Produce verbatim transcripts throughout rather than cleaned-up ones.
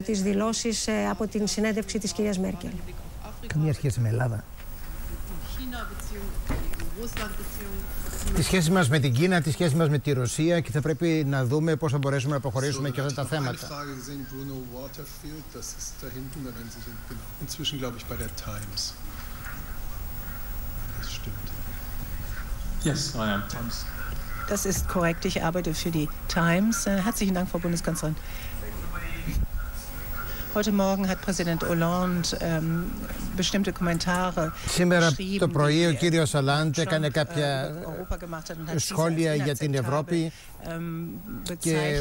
τις δηλώσεις από την συνέντευξη της κυρίας Μέρκελ. Καμία σχέση με Ελλάδα. Τη σχέση μας με την Κίνα, τη σχέση μας με τη Ρωσία, και θα πρέπει να δούμε πώς θα μπορέσουμε να προχωρήσουμε και αυτά τα θέματα. Das ist korrekt. Ich arbeite für die Times. Herzlichen Dank, Frau Bundeskanzlerin. Heute Morgen hat Präsident Hollande ähm, bestimmte Kommentare Σήμερα το πρωί ο κύριος Ολάντ έκανε κάποια σχόλια για την Ευρώπη και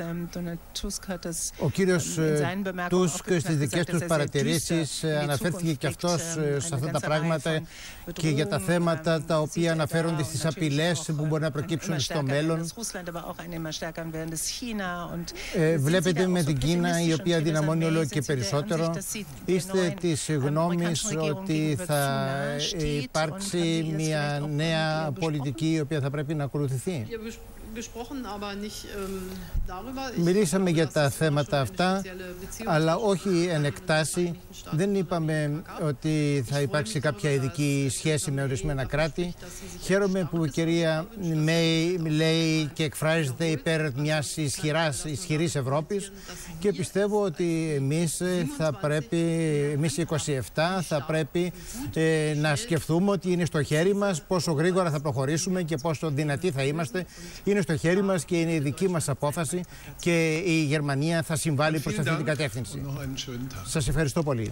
ο κύριος Τούσκ στις δικές τους παρατηρήσεις αναφέρθηκε και αυτός σε αυτά τα πράγματα και για τα θέματα τα οποία αναφέρονται στις απειλές που μπορεί να προκύψουν στο μέλλον. Ε, βλέπετε με την Κίνα, η οποία δυναμώνει όλο και περισσότερο, είστε της γνώμης ότι θα υπάρξει μια νέα πολιτική η οποία θα πρέπει να ακολουθηθεί? Μιλήσαμε για τα θέματα αυτά, αλλά όχι εν εκτάσει. Δεν είπαμε ότι θα υπάρξει κάποια ειδική σχέση με ορισμένα κράτη. Χαίρομαι που η κυρία Μέη λέει και εκφράζεται υπέρ μιας ισχυράς, ισχυρής Ευρώπης, και πιστεύω ότι εμείς θα πρέπει, εμείς οι είκοσι επτά, θα πρέπει ε, να σκεφτούμε ότι είναι στο χέρι μας πόσο γρήγορα θα προχωρήσουμε και πόσο δυνατοί θα είμαστε. Είναι στο χέρι μας και είναι η δική μας απόφαση και η Γερμανία θα συμβάλλει προς αυτή την κατεύθυνση. Σας ευχαριστώ πολύ.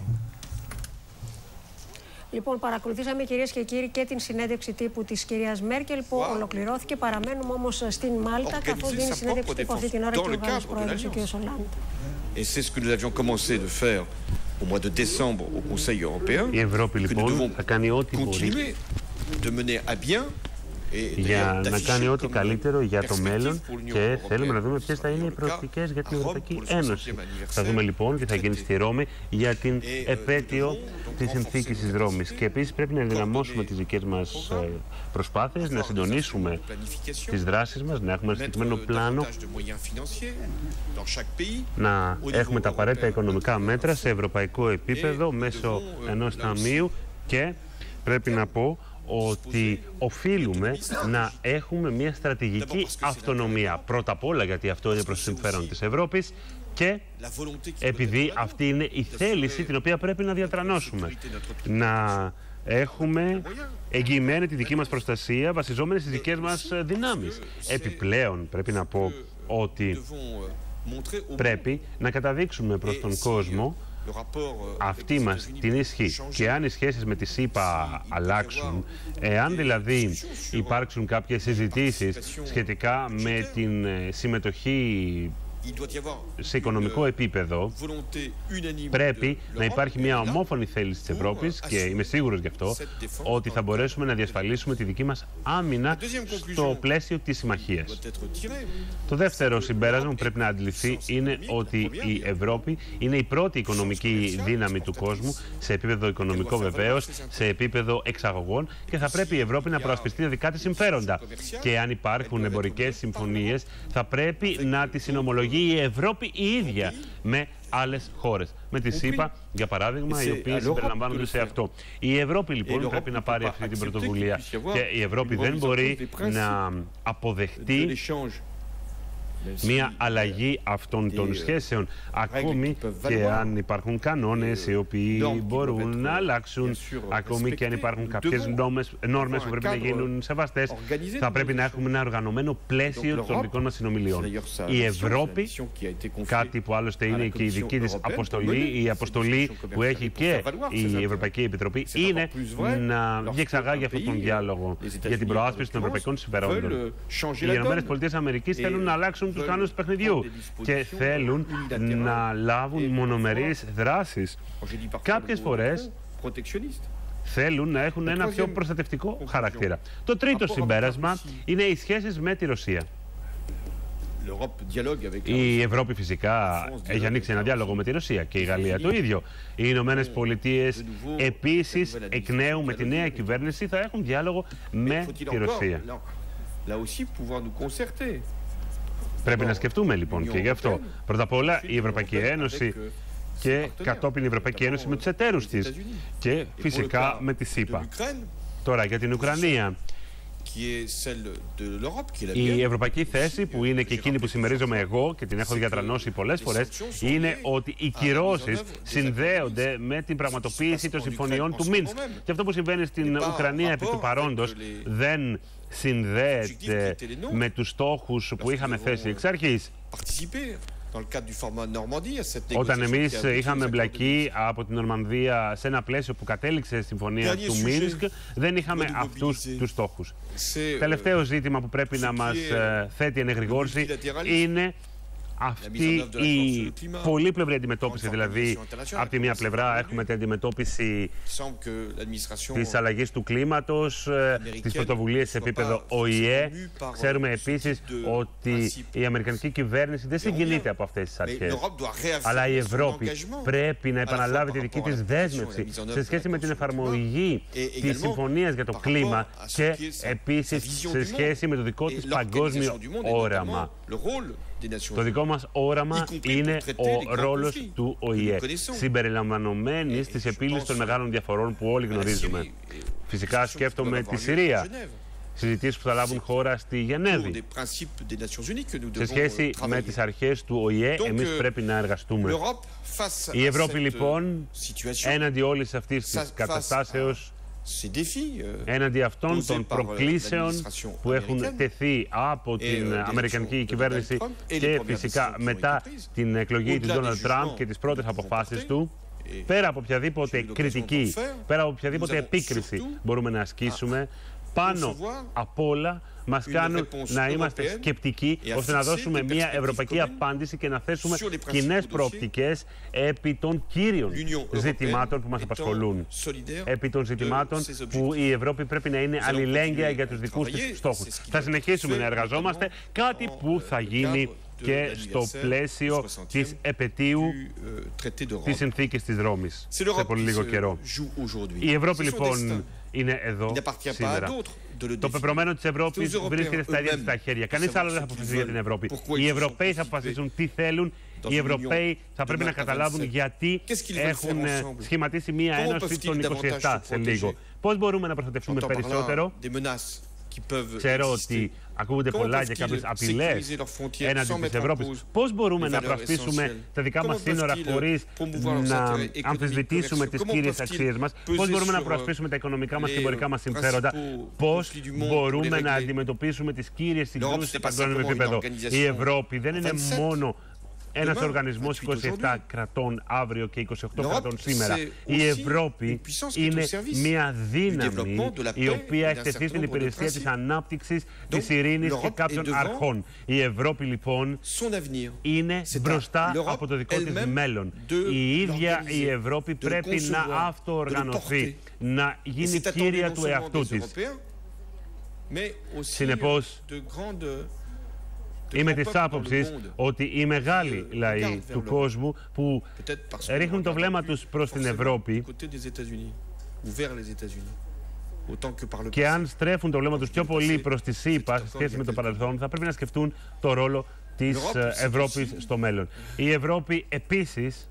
Λοιπόν, παρακολουθήσαμε, κυρίες και κύριοι, και την συνέντευξη τύπου της κυρίας Μέρκελ που wow. ολοκληρώθηκε. Παραμένουμε όμως στην Μάλτα, καθώς δίνει συνέντευξη τύπου αυτή την ώρα και ο Γάλλος πρόεδρος, ο κ. Ολάντ. Η Ευρώπη λοιπόν θα κάνει ό,τι μπορεί για να κάνει ό,τι καλύτερο για το μέλλον, και θέλουμε να δούμε ποιες θα είναι οι προοπτικές για την Ευρωπαϊκή Ένωση. Θα δούμε λοιπόν τι θα γίνει στη Ρώμη για την επέτειο της συνθήκης της Ρώμης, και επίσης πρέπει να ενδυναμώσουμε τις δικές μας προσπάθειες, να συντονίσουμε τις δράσεις μας, να έχουμε ένα συγκεκριμένο πλάνο, να έχουμε τα απαραίτητα οικονομικά μέτρα σε ευρωπαϊκό επίπεδο μέσω ενός ταμείου, και πρέπει να πω ότι οφείλουμε να έχουμε μια στρατηγική αυτονομία. Πρώτα απ' όλα γιατί αυτό είναι προς το συμφέρον της Ευρώπης, και επειδή αυτή είναι η θέληση την οποία πρέπει να διατρανώσουμε. Να έχουμε εγγυημένη τη δική μας προστασία βασιζόμενη στις δικές μας δυνάμεις. Επιπλέον πρέπει να πω ότι πρέπει να καταδείξουμε προς τον κόσμο αυτή μας την ισχύ, και αν οι σχέσεις με τη ΣΥΠΑ αλλάξουν, εάν δηλαδή υπάρξουν κάποιες συζητήσεις σχετικά με την συμμετοχή σε οικονομικό επίπεδο, πρέπει να υπάρχει μια ομόφωνη θέληση της Ευρώπης, και είμαι σίγουρος γι' αυτό, ότι θα μπορέσουμε να διασφαλίσουμε τη δική μας άμυνα στο πλαίσιο της συμμαχίας. Το δεύτερο συμπέρασμα που πρέπει να αντιληφθεί είναι ότι η Ευρώπη είναι η πρώτη οικονομική δύναμη του κόσμου, σε επίπεδο οικονομικό βεβαίως, σε επίπεδο εξαγωγών, και θα πρέπει η Ευρώπη να προασπιστεί τα δικά της συμφέροντα. Και αν υπάρχουν εμπορικές συμφωνίες, θα πρέπει να τις συνομολογεί η Ευρώπη η ίδια με άλλες χώρες. Με τη ΣΥΠΑ, για παράδειγμα, οι οποίοι συμπεριλαμβάνονται σε αυτό. Η Ευρώπη λοιπόν πρέπει να πάρει αυτή την πρωτοβουλία, και η Ευρώπη δεν μπορεί να αποδεχτεί μια αλλαγή αυτών των σχέσεων, ακόμη και αν υπάρχουν κανόνες οι οποίοι μπορούν να αλλάξουν, ακόμη και αν υπάρχουν κάποιες νόρμες που πρέπει να γίνουν σεβαστές. Θα πρέπει να έχουμε ένα οργανωμένο πλαίσιο των δικών μας συνομιλιών. Η Ευρώπη, κάτι που άλλωστε είναι και η δική της αποστολή, η αποστολή που έχει και η Ευρωπαϊκή Επιτροπή, είναι να διεξαγάγει αυτόν τον διάλογο για την προάσπιση των ευρωπαϊκών συμφερόντων. Οι ΗΠΑ θέλουν να αλλάξουν τους κανόνες του παιχνιδιού και θέλουν να λάβουν μονομερείς δράσεις. Κάποιες φορές θέλουν να έχουν ένα πιο προστατευτικό χαρακτήρα. Το τρίτο συμπέρασμα είναι οι σχέσεις με τη Ρωσία. Η Ευρώπη φυσικά έχει ανοίξει ένα διάλογο με τη Ρωσία, και η Γαλλία το ίδιο. Οι Ηνωμένες Πολιτείες επίσης εκ νέου με τη νέα κυβέρνηση θα έχουν διάλογο με τη Ρωσία. Πρέπει να σκεφτούμε λοιπόν και γι' αυτό. Πρώτα απ' όλα η Ευρωπαϊκή Ένωση και κατόπιν η Ευρωπαϊκή Ένωση με τους εταίρους της και φυσικά με τη ΣΥΠΑ. Τώρα για την Ουκρανία. Η ευρωπαϊκή θέση, που είναι και εκείνη που συμμερίζομαι εγώ και την έχω διατρανώσει πολλές φορές, είναι ότι οι κυρώσεις συνδέονται με την πραγματοποίηση των συμφωνιών του Μίνσκ. Και αυτό που συμβαίνει στην Ουκρανία επί του παρόντος δεν συνδέεται με τους στόχους που είχαμε θέσει εξ αρχής. Όταν εμείς είχαμε εμπλακεί από την Νορμανδία σε ένα πλαίσιο που κατέληξε στη συμφωνία του Μίνσκ, δεν είχαμε αυτούς τους στόχους. Τελευταίο ζήτημα που πρέπει να μας θέτει ενεγρηγόρση είναι αυτή η πολύπλευρη αντιμετώπιση. Δηλαδή, από τη μία πλευρά έχουμε την αντιμετώπιση της αλλαγής του κλίματος, τις πρωτοβουλίες σε επίπεδο Ο Η Ε. Ξέρουμε επίσης ότι η αμερικανική κυβέρνηση δεν συγκινείται από αυτές τις αρχές. Αλλά η Ευρώπη πρέπει να επαναλάβει τη δική της δέσμευση σε σχέση με την εφαρμογή της συμφωνίας για το κλίμα και επίσης σε σχέση με το δικό της παγκόσμιο όραμα. Το δικό μας όραμα είναι ο ρόλος του Ο Η Ε, συμπεριλαμβανομένης της επίλυσης των μεγάλων διαφορών που όλοι γνωρίζουμε. Φυσικά σκέφτομαι τη Συρία, συζητήσεις που θα λάβουν χώρα στη Γενέβη. Σε σχέση με τις αρχές του Ο Η Ε, εμείς πρέπει να εργαστούμε. Η Ευρώπη λοιπόν, έναντι όλης αυτής της καταστάσεως, έναντι αυτών των προκλήσεων που έχουν τεθεί από την αμερικανική κυβέρνηση και φυσικά μετά την εκλογή του Ντόναλντ Τραμπ και τις πρώτες αποφάσεις του, πέρα από οποιαδήποτε κριτική, πέρα από οποιαδήποτε επίκριση μπορούμε να ασκήσουμε, πάνω απ' όλα μας κάνουν να είμαστε σκεπτικοί ώστε να δώσουμε μια ευρωπαϊκή απάντηση και να θέσουμε κοινές προοπτικές επί των κύριων ζητημάτων που μας απασχολούν. Επί των ζητημάτων που η Ευρώπη πρέπει να είναι αλληλέγγυα για τους δικούς της στόχους. Θα συνεχίσουμε να εργαζόμαστε, κάτι που θα γίνει και στο πλαίσιο της επετείου της συνθήκης της Ρώμης σε πολύ λίγο καιρό. Η Ευρώπη λοιπόν είναι εδώ σήμερα. Το πεπρωμένο της Ευρώπης βρίσκεται στα ίδια της τα χέρια. Κανείς άλλο δεν θα αποφασίσει για την Ευρώπη. Οι Ευρωπαίοι θα αποφασίσουν τι θέλουν. Οι Ευρωπαίοι θα πρέπει να καταλάβουν γιατί έχουν σχηματίσει μία ένωση των είκοσι επτά σε λίγο. Πώς μπορούμε να προστατευτούμε περισσότερο? Ξέρω ότι ακούγονται πολλά για κάποιες απειλές έναντι της Ευρώπης. Πώς μπορούμε να προασπίσουμε τα δικά μας σύνορα χωρίς να αμφισβητήσουμε τις κύριες αξίες μας? Πώς μπορούμε να προασπίσουμε τα οικονομικά μας και εμπορικά μας συμφέροντα? Πώς μπορούμε να αντιμετωπίσουμε τις κύριες συγκρούσεις σε παγκόσμιο επίπεδο? Η Ευρώπη δεν είναι μόνο ένας οργανισμός είκοσι επτά κρατών αύριο και είκοσι οκτώ κρατών σήμερα. Η Ευρώπη είναι μια δύναμη η οποία έχει τεθεί στην υπηρεσία της ανάπτυξης, της ειρήνης και κάποιων αρχών. Η Ευρώπη λοιπόν είναι μπροστά από το δικό της μέλλον. Η ίδια η Ευρώπη πρέπει να αυτοοργανωθεί, να γίνει κύρια του εαυτού της. Συνεπώς, είμαι της άποψης ότι οι μεγάλοι λαοί του κόσμου που ρίχνουν το βλέμμα τους προς την Ευρώπη και αν στρέφουν το βλέμμα τους πιο πολύ προς τη ΣΥΠΑ σε σχέση με το παρελθόν, θα πρέπει να σκεφτούν το ρόλο της Ευρώπης στο μέλλον. Η Ευρώπη επίσης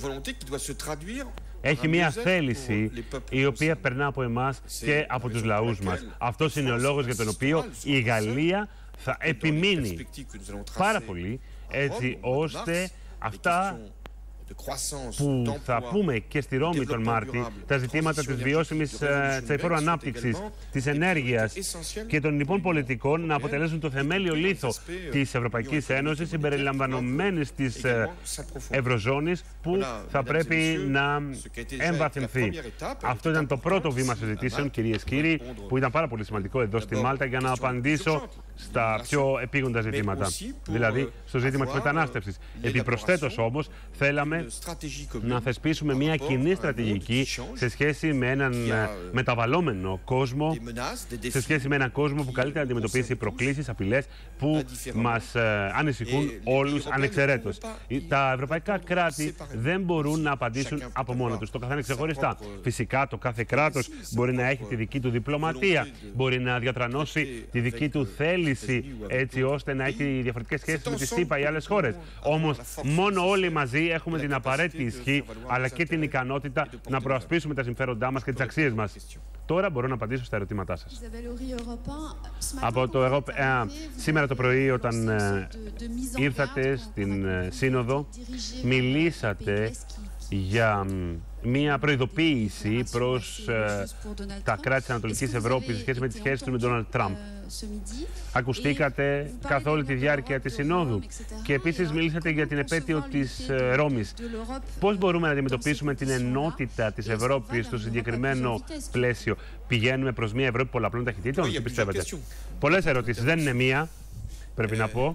έχει μια θέληση η οποία περνά από εμάς και από τους λαούς μας. Αυτός είναι ο λόγος για τον οποίο η Γαλλία θα επιμείνει πάρα πολύ έτσι ώστε αυτά που θα πούμε και στη Ρώμη τον Μάρτη, τα ζητήματα της βιώσιμης της αηφόρου ανάπτυξης, της ενέργειας και των λοιπόν πολιτικών να αποτελέσουν το θεμέλιο λίθο της Ευρωπαϊκής Ένωσης συμπεριλαμβανομένης της Ευρωζώνης που θα πρέπει να εμβαθυνθεί. Αυτό ήταν το πρώτο βήμα συζητήσεων, κυρίες και κύριοι, που ήταν πάρα πολύ σημαντικό εδώ στη Μάλτα για να απαντήσω στα πιο επίγοντα ζητήματα, δηλαδή στο ζήτημα της μετανάστευσης. Επιπροσθέτως όμως θέλαμε μπορούμε να θεσπίσουμε μια κοινή στρατηγική σε σχέση με έναν μεταβαλλόμενο κόσμο, σε σχέση με έναν κόσμο που καλύτερα αντιμετωπίσει προκλήσεις, απειλές που μας ανησυχούν όλους ανεξαιρέτως. Τα ευρωπαϊκά κράτη δεν μπορούν να απαντήσουν από μόνα τους, το καθένα ξεχωριστά. Φυσικά το κάθε κράτος μπορεί να έχει τη δική του διπλωματία, μπορεί να διατρανώσει τη δική του θέληση έτσι ώστε να έχει διαφορετικές σχέσεις με τη ΣΥΠΑ ή άλλες χώρες. Όμως μόνο όλοι μαζί έχουμε την απαραίτητη ισχύ αλλά και την ικανότητα να προασπίσουμε τα συμφέροντά μας και τις αξίες μας. Τώρα μπορώ να απαντήσω στα ερωτήματά σας. Από το Ευρώπη, ε, σήμερα το πρωί όταν ε, ήρθατε στην ε, Σύνοδο, μιλήσατε για μία προειδοποίηση προς ε, τα κράτη της Ανατολικής Ευρώπης σε σχέση με τις σχέσεις του με τον Ντόναλντ Τραμπ. Ακουστήκατε καθ' όλη τη διάρκεια της Συνόδου και επίσης μιλήσατε για την επέτειο της ε, Ρώμης. Πώς μπορούμε να αντιμετωπίσουμε την ενότητα της Ευρώπης στο συγκεκριμένο πλαίσιο? Πηγαίνουμε προς μια Ευρώπη πολλαπλών ταχυτήτων, τι πιστεύετε? Πολλές ερωτήσεις, δεν είναι μία, πρέπει να πω.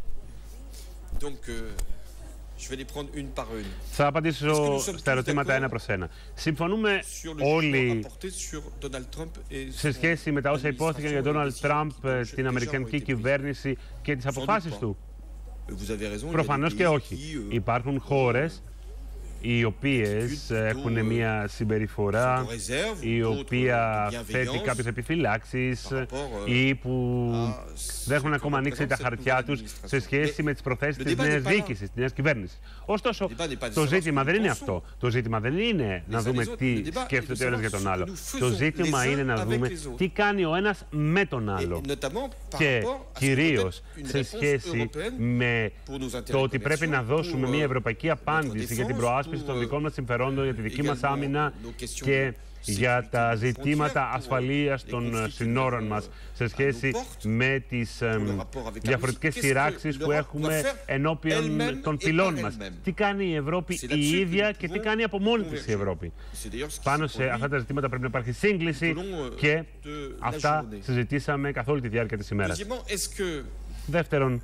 Θα απαντήσω στα ερωτήματα ένα προς ένα. Συμφωνούμε όλοι σε σχέση με τα όσα υπόθηκαν για τον Ντόναλντ Τραμπ, την Αμερικανική κυβέρνηση και τις αποφάσεις του? Προφανώς και όχι. Υπάρχουν χώρες οι οποίες έχουν μια συμπεριφορά η οποία θέτει κάποιες επιφυλάξεις ή που δεν έχουν ακόμα ανοίξει τα χαρτιά τους σε σχέση με τις προθέσεις της νέας διοίκησης, της νέας κυβέρνησης. Ωστόσο, το ζήτημα δεν είναι αυτό. Το ζήτημα δεν είναι να δούμε τι σκέφτεται ο ένας για τον άλλο. Το ζήτημα είναι να δούμε τι κάνει ο ένας με τον άλλο. Και κυρίως σε σχέση με το ότι πρέπει να δώσουμε μια ευρωπαϊκή απάντηση για την προάσπιση των δικών μας συμφερόντων, για τη δική μας άμυνα και για τα ζητήματα ασφαλείας των συνόρων μας σε σχέση με τις ε, διαφορετικές σειράξεις που έχουμε ενώπιον των πυλών μας. Τι κάνει η Ευρώπη η ίδια και τι κάνει από μόνη της η Ευρώπη. Πάνω σε αυτά τα ζητήματα πρέπει να υπάρχει σύγκληση και αυτά συζητήσαμε καθ' όλη τη διάρκεια της ημέρας. Δεύτερον,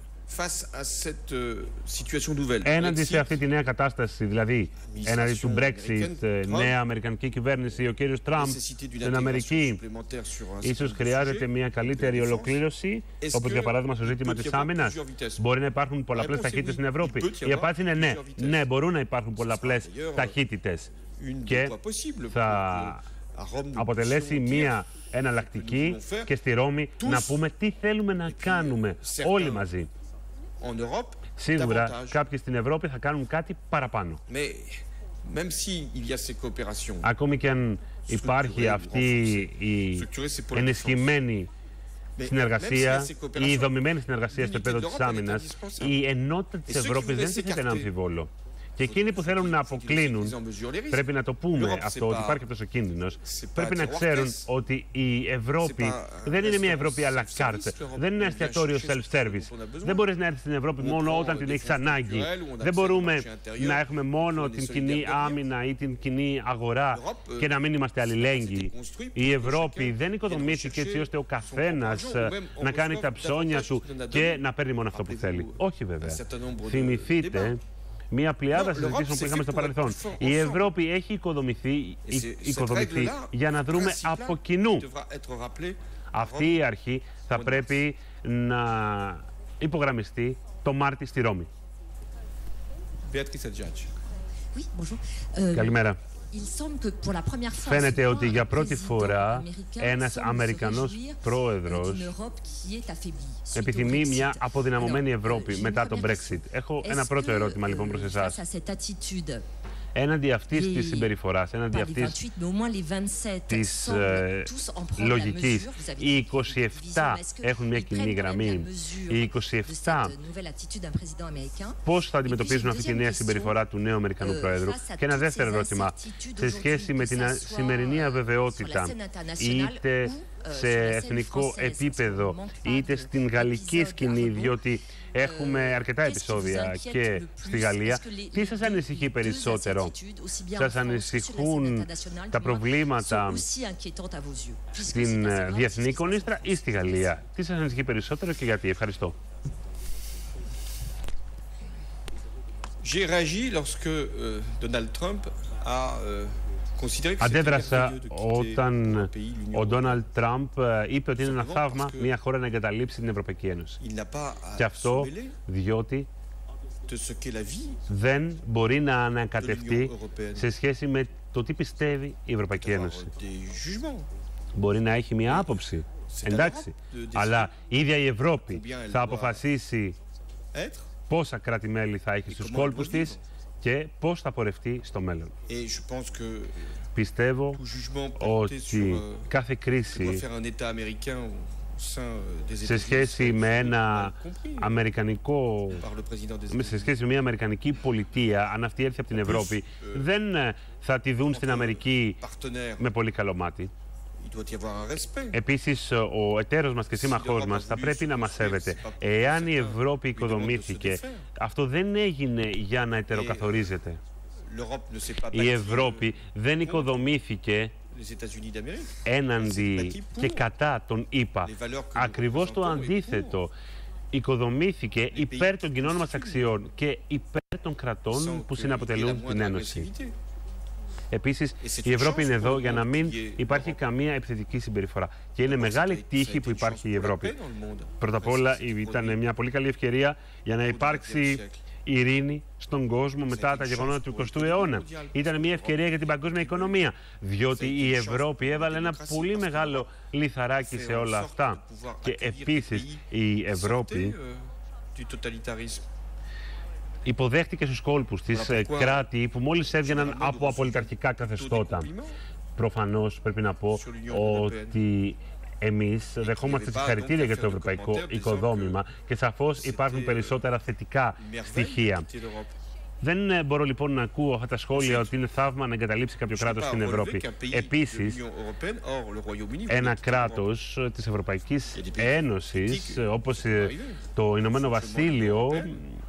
έναντι σε αυτή τη νέα κατάσταση, δηλαδή έναντι του Brexit, νέα αμερικανική κυβέρνηση, ο κύριος Τραμπ στην Αμερική, ίσως χρειάζεται μια καλύτερη ολοκλήρωση, όπως για παράδειγμα στο ζήτημα της άμυνας? Μπορεί να υπάρχουν πολλαπλές ταχύτητες στην Ευρώπη? Η απάντηση είναι ναι. Ναι, μπορούν να υπάρχουν πολλαπλές ταχύτητες και θα αποτελέσει μια εναλλακτική και στη Ρώμη να πούμε τι θέλουμε να κάνουμε όλοι μαζί. Σίγουρα κάποιοι στην Ευρώπη θα κάνουν κάτι παραπάνω. Ακόμη και αν υπάρχει αυτή η ενισχυμένη συνεργασία, η δομημένη συνεργασία στο επίπεδο της άμυνας, η ενότητα της Ευρώπης δεν τίθεται να αμφιβόλω. Και εκείνοι που θέλουν να αποκλίνουν, πρέπει να το πούμε αυτό, ότι υπάρχει αυτός ο κίνδυνος, πρέπει να ξέρουν ότι η Ευρώπη δεν είναι μια Ευρώπη à la carte, δεν είναι ένα εστιατόριο self-service. Δεν μπορείς να έρθεις στην Ευρώπη μόνο όταν την έχεις ανάγκη. Δεν μπορούμε να έχουμε μόνο την κοινή άμυνα ή την κοινή αγορά και να μην είμαστε αλληλέγγυοι. Η Ευρώπη δεν οικοδομήθηκε έτσι ώστε ο καθένας να κάνει τα ψώνια του και να παίρνει μόνο αυτό που θέλει. Όχι βέβαια. Θυμηθείτε μια πλειάδα συζητήσεων που είχαμε στο παρελθόν. Η Ευρώπη έχει οικοδομηθεί, οικοδομηθεί για να δρούμε από κοινού. Αυτή η αρχή θα πρέπει να υπογραμμιστεί το Μάρτι στη Ρώμη. Καλημέρα. Φαίνεται ότι για πρώτη φορά ένας Αμερικανός πρόεδρος επιθυμεί μια αποδυναμωμένη Ευρώπη μετά το Brexit. Έχω ένα πρώτο ερώτημα λοιπόν προς εσάς. Έναντι αυτής της συμπεριφοράς, έναντι αυτής της ε, λογικής, οι είκοσι επτά έχουν μια κοινή γραμμή. Οι είκοσι επτά πώς θα αντιμετωπίζουν αυτή τη νέα συμπεριφορά του νέου Αμερικανού Προέδρου? Και ένα δεύτερο ερώτημα, σε σχέση με την σημερινή αβεβαιότητα, είτε σε εθνικό επίπεδο, είτε στην γαλλική σκηνή, διότι έχουμε αρκετά επεισόδια και στη Γαλλία. Τι σας ανησυχεί περισσότερο? Σας ανησυχούν τα προβλήματα στην διεθνή κονίστρα ή στη Γαλλία? Τι σας ανησυχεί περισσότερο και γιατί? Ευχαριστώ. Αντέδρασα όταν ο Ντόναλντ Τραμπ είπε ότι είναι ένα θαύμα μια χώρα να εγκαταλείψει την Ευρωπαϊκή Ένωση. Και αυτό διότι δεν μπορεί να ανακατευτεί σε σχέση με το τι πιστεύει η Ευρωπαϊκή Ένωση. Μπορεί να έχει μια άποψη, εντάξει, αλλά η ίδια η Ευρώπη θα αποφασίσει πόσα κράτη-μέλη θα έχει στους κόλπους της και πώς θα πορευτεί στο μέλλον. Πιστεύω ότι κάθε κρίση σε σχέση με ένα αμερικανικό, σε σχέση με μια αμερικανική πολιτεία, αν αυτή έρθει από την Ευρώπη, δεν θα τη δουν στην Αμερική με πολύ καλό μάτι. Επίσης, ο εταίρος μας και σύμμαχός μας θα πρέπει να μας σέβεται. Εάν η Ευρώπη οικοδομήθηκε, αυτό δεν έγινε για να ετεροκαθορίζεται. Η Ευρώπη δεν οικοδομήθηκε έναντι και κατά τον ΗΠΑ. Ακριβώς το αντίθετο. Οικοδομήθηκε υπέρ των κοινών μας αξιών και υπέρ των κρατών που συναποτελούν την Ένωση. Επίσης, η Ευρώπη είναι εδώ για να μην υπάρχει καμία επιθετική συμπεριφορά. Και είναι μεγάλη τύχη που υπάρχει η Ευρώπη. Πρώτα απ' όλα, ήταν μια πολύ καλή ευκαιρία για να υπάρξει ειρήνη στον κόσμο μετά τα γεγονότα του εικοστού αιώνα. Ήταν μια ευκαιρία για την παγκόσμια οικονομία, διότι η Ευρώπη έβαλε ένα πολύ μεγάλο λιθαράκι σε όλα αυτά. Και επίσης η Ευρώπη υποδέχτηκε στους κόλπους της κράτη που μόλις έβγαιναν από απολυταρχικά καθεστώτα. Προφανώς πρέπει να πω ότι εμείς δεχόμαστε συγχαρητήρια για το ευρωπαϊκό οικοδόμημα και σαφώς υπάρχουν περισσότερα θετικά στοιχεία. Δεν μπορώ λοιπόν να ακούω αυτά τα σχόλια ότι είναι θαύμα να εγκαταλείψει κάποιο κράτος στην Ευρώπη. Επίσης, ένα κράτος της Ευρωπαϊκής Ένωσης, όπως το Ηνωμένο Βασίλειο,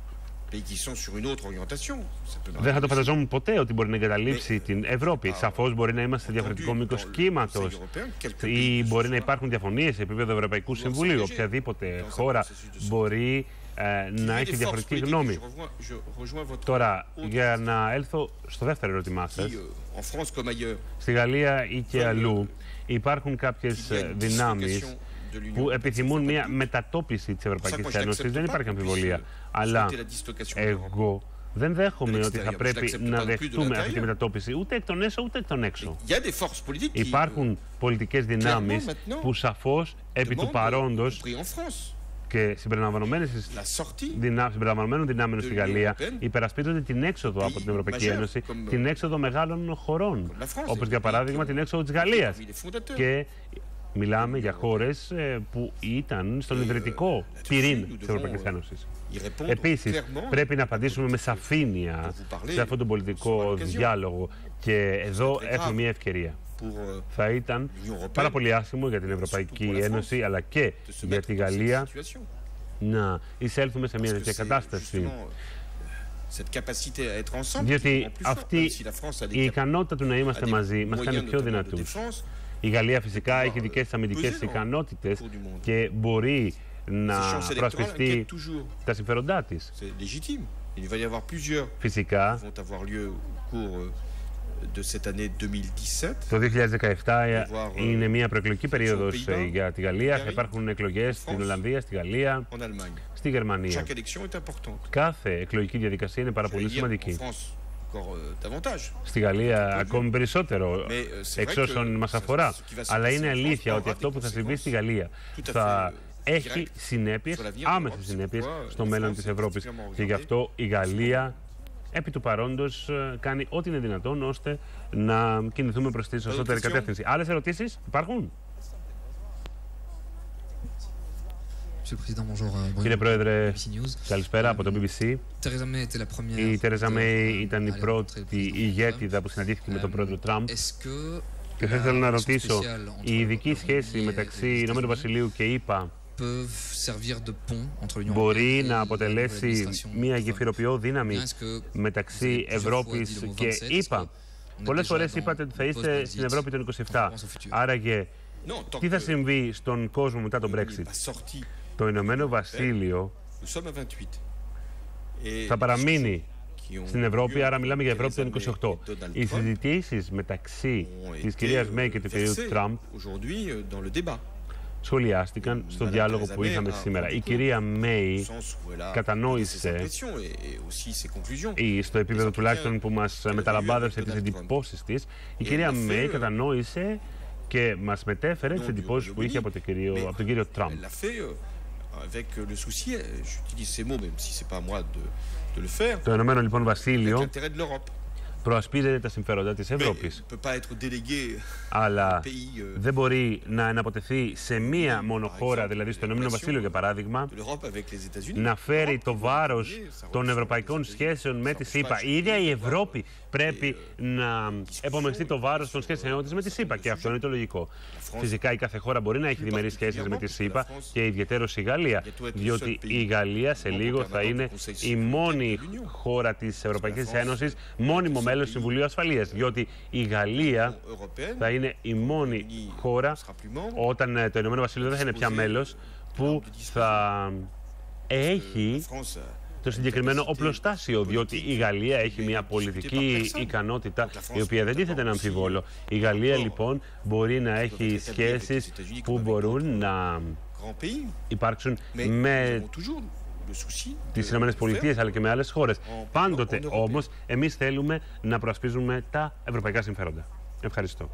δεν θα το φανταζόμουν ποτέ ότι μπορεί να εγκαταλείψει την Ευρώπη. Σαφώς μπορεί να είμαστε σε διαφορετικό μήκος κύματος ή μπορεί να υπάρχουν διαφωνίες σε επίπεδο Ευρωπαϊκού Συμβουλίου. Οποιαδήποτε χώρα μπορεί ε, να έχει διαφορετική γνώμη. Τώρα, για να έλθω στο δεύτερο ερώτημά σας, στη Γαλλία ή και αλλού υπάρχουν κάποιες δυνάμεις που επιθυμούν μια μετατόπιση της Ευρωπαϊκής Ένωσης. Δεν υπάρχει αμφιβολία. Αλλά εγώ δεν δέχομαι ότι θα πρέπει να δεχτούμε αυτή τη μετατόπιση ούτε εκ των έσω ούτε εκ των έξω. Υπάρχουν πολιτικές δυνάμεις που σαφώς επί του παρόντος και συμπεριλαμβανομένων δυνάμεων στη Γαλλία υπερασπίζονται την έξοδο από την Ευρωπαϊκή Ένωση, την έξοδο μεγάλων χωρών, όπως για παράδειγμα την έξοδο της Γαλλίας. Και μιλάμε για χώρες που ήταν στον ιδρυτικό πυρήν της Ευρωπαϊκής Ένωσης. Επίσης, πρέπει να απαντήσουμε με σαφήνεια σε αυτόν τον πολιτικό διάλογο και εδώ έχουμε μια ευκαιρία. Θα ήταν πάρα πολύ άσχημο για την Ευρωπαϊκή Ένωση αλλά και για τη Γαλλία να εισέλθουμε σε μια τέτοια κατάσταση. Διότι αυτή η ικανότητα του να είμαστε μαζί μας κάνει πιο δυνατούς. Η Γαλλία φυσικά έχει δικές της αμυντικές ικανότητες και μπορεί να προασπιστεί τα συμφέροντά της. Φυσικά, το δύο χιλιάδες δεκαεπτά είναι μια προεκλογική περίοδος για τη Γαλλία. Θα υπάρχουν εκλογές στην Ολλανδία, στη Γαλλία, στη Γερμανία. Κάθε εκλογική διαδικασία είναι πάρα πολύ σημαντική. Στη Γαλλία ακόμη περισσότερο, εξ όσων μας αφορά. Αλλά είναι αλήθεια ότι αυτό που θα συμβεί στη Γαλλία θα έχει συνέπειες, άμεσες συνέπειες στο μέλλον της Ευρώπης. Και γι' αυτό η Γαλλία επί του παρόντος κάνει ό,τι είναι δυνατόν ώστε να κινηθούμε προς τη σωστότερη κατεύθυνση. Άλλες ερωτήσεις υπάρχουν? Κύριε Πρόεδρε, καλησπέρα από το μπι μπι σι. Η Τερέζα Μέη ήταν η πρώτη ηγέτιδα που συναντήθηκε με τον πρόεδρο Τραμπ. Και θα ήθελα να ρωτήσω, η ειδική σχέση μεταξύ Ηνωμένου Βασιλείου και ΗΠΑ μπορεί να αποτελέσει μια γεφυροποιό δύναμη μεταξύ Ευρώπης και ΗΠΑ? Πολλές φορές είπατε ότι θα είστε στην Ευρώπη των είκοσι επτά. Άραγε, τι θα συμβεί στον κόσμο μετά τον Brexit? Το Ηνωμένο Βασίλειο θα παραμείνει στην Ευρώπη, άρα μιλάμε για Ευρώπη των είκοσι οκτώ. Οι συζητήσεις μεταξύ της κυρίας Μέη και του κυρίου Τραμπ σχολιάστηκαν στο διάλογο που είχαμε σήμερα. Η κυρία Μέη κατανόησε, ή στο επίπεδο τουλάχιστον που μας μεταλαμπάδευσε τις εντυπώσεις της, η κυρία Μέη κατανόησε και μας μετέφερε τις εντυπώσεις που είχε από τον κύριο, από τον κύριο Τραμπ. Το Ηνωμένο λοιπόν Βασίλειο προασπίζεται τα συμφέροντα της Ευρώπης, αλλά δεν μπορεί να εναποτεθεί σε μία μόνο χώρα, δηλαδή στο Ηνωμένο Βασίλειο για παράδειγμα, να φέρει το βάρος των ευρωπαϊκών σχέσεων με τη ΣΥΠΑ. Η ίδια η Ευρώπη πρέπει να επομιστεί το βάρος των σχέσεων της με τη ΣΥΠΑ, και αυτό είναι το λογικό. Φυσικά η κάθε χώρα μπορεί να έχει διμερείς σχέσεις με τη ΣΥΠΑ, και ιδιαιτέρως η Γαλλία, διότι η Γαλλία σε λίγο θα είναι η μόνη χώρα της Ευρωπαϊκής Ένωσης, μόνιμο μέλος του Συμβουλίου Ασφαλείας, διότι η Γαλλία θα είναι η μόνη χώρα, όταν το Ηνωμένο Βασίλειο δεν θα είναι πια μέλος, που θα έχει το συγκεκριμένο οπλοστάσιο, διότι η Γαλλία έχει μια πολιτική ικανότητα η οποία δεν τίθεται να αμφιβόλω. Η Γαλλία λοιπόν μπορεί να έχει σχέσεις που μπορούν να υπάρξουν με τις Ηνωμένες Πολιτείες αλλά και με άλλες χώρες. Πάντοτε όμως εμείς θέλουμε να προασπίζουμε τα ευρωπαϊκά συμφέροντα. Ευχαριστώ.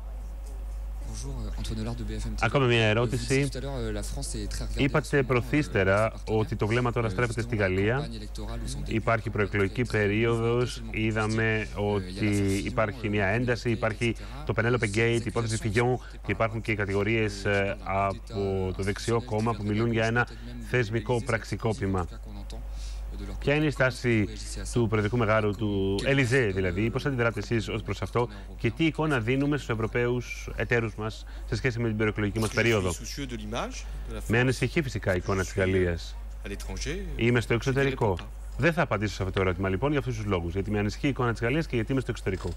Ακόμα μια ερώτηση. Είπατε προθύστερα ότι το βλέμμα τώρα στρέφεται στη Γαλλία. Υπάρχει προεκλογική περίοδος. Είδαμε ότι υπάρχει μια ένταση. Υπάρχει το Penelope Gate, η υπόθεση Φιγιόν, και υπάρχουν και οι κατηγορίες από το δεξιό κόμμα που μιλούν για ένα θεσμικό πραξικόπημα. Ποια είναι η στάση του προεδρικού μεγάρου, του Ελιζέ δηλαδή, πώς αντιδράτε εσείς ως προς αυτό, και τι εικόνα δίνουμε στους Ευρωπαίους εταίρους μας σε σχέση με την προεκλογική μας περίοδο? Με ανησυχεί φυσικά η εικόνα της Γαλλίας. Είμαι στο εξωτερικό. Δεν θα απαντήσω σε αυτό το ερώτημα λοιπόν για αυτούς τους λόγους. Γιατί με ανησυχεί η εικόνα της Γαλλίας και γιατί είμαι στο εξωτερικό.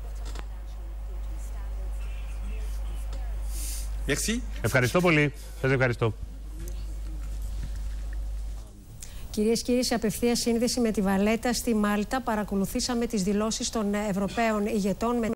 Ευχαριστώ πολύ. Σας ευχαριστώ. Κυρίες και κύριοι, σε απευθεία σύνδεση με τη Βαλέτα στη Μάλτα παρακολουθήσαμε τις δηλώσεις των Ευρωπαίων ηγετών.